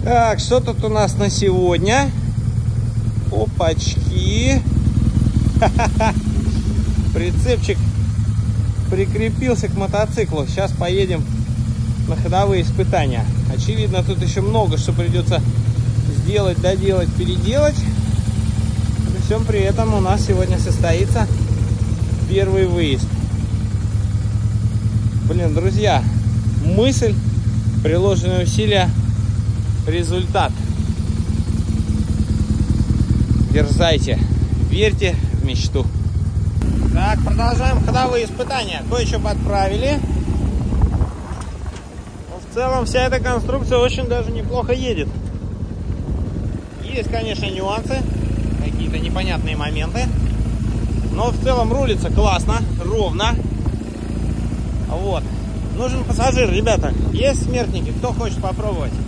Так, что тут у нас на сегодня? Опачки. Прицепчик прикрепился к мотоциклу. Сейчас поедем на ходовые испытания. Очевидно, тут еще много что придется сделать, доделать, переделать. При всем при этом у нас сегодня состоится первый выезд. Блин, друзья, мысль, приложенные усилия, результат. Дерзайте, верьте в мечту. Так, продолжаем ходовые испытания. Кое-что подправили. Но в целом вся эта конструкция очень даже неплохо едет. Есть, конечно, нюансы, какие-то непонятные моменты. Но в целом рулится классно, ровно. Вот. Нужен пассажир, ребята. Есть смертники, кто хочет попробовать?